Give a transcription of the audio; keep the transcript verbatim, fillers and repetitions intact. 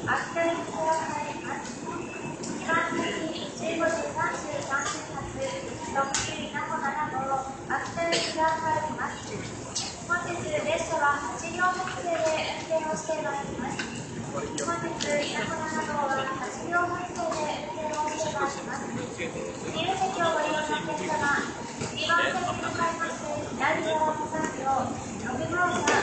秋田行きが入ります。にばん席じゅうごじさんじゅうさんふん発特急いなほなな号秋田行きが入ります。本日列車ははちりょう編成で運転をしてまいります。本日いなほなな号ははちりょう編成で運転をしてまいります。自由席をご利用のお客様、にばん席に向かいまして左側のさん両ろく号車